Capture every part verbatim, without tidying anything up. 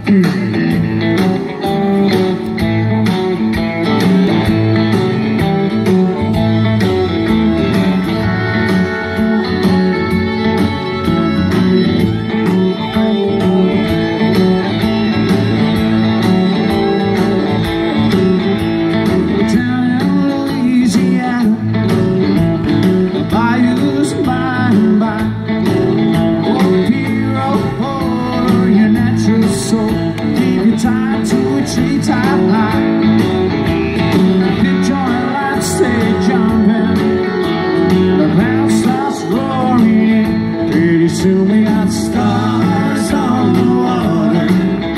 Soon we got stars on the water,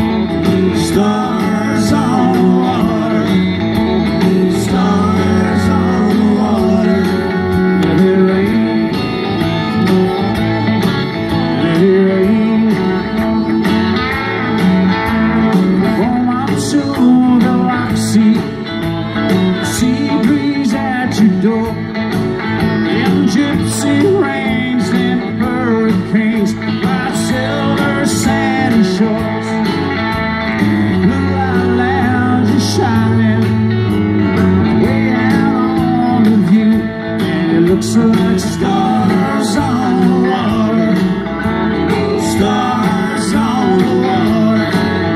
stars on the water, stars on the water. Let it rain, let it rain. Warm up to the rock sea, sea breeze at your door, and gypsy rains and hurricanes, bright silver sandy shores, blue light lounge is shining way out on the view, and it looks like stars on the water, stars on the water,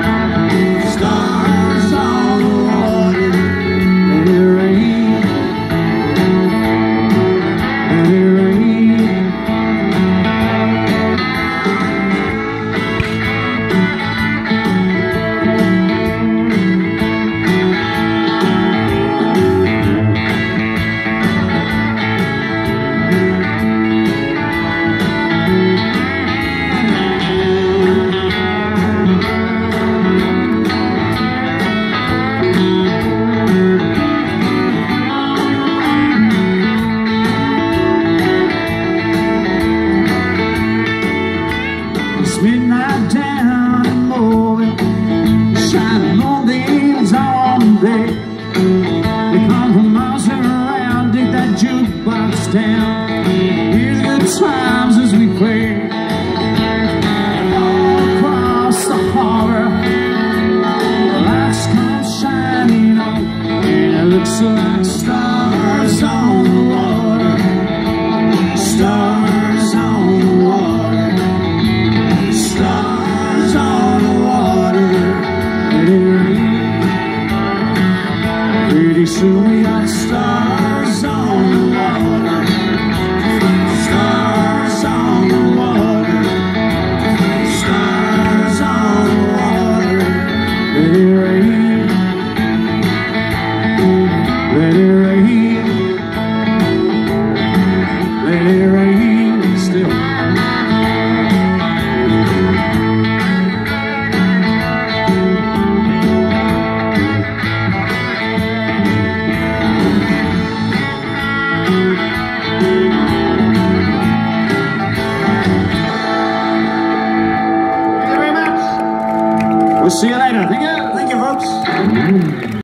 stars on the water. Let it rain, let it rain. Midnight down in Mobile, shining moonbeams on the bay. They come from miles around, dig that jukebox down, hear the good times as we play. All across the harbor, the lights come shining on, and it looks like stars on the water, stars on the water, stars on the water. Let it rain. Pretty soon we got stars on the water, stars on the water, stars on the water. Let it rain, let it rain, let it rain still. We'll see you later. Thank you. Thank you, folks.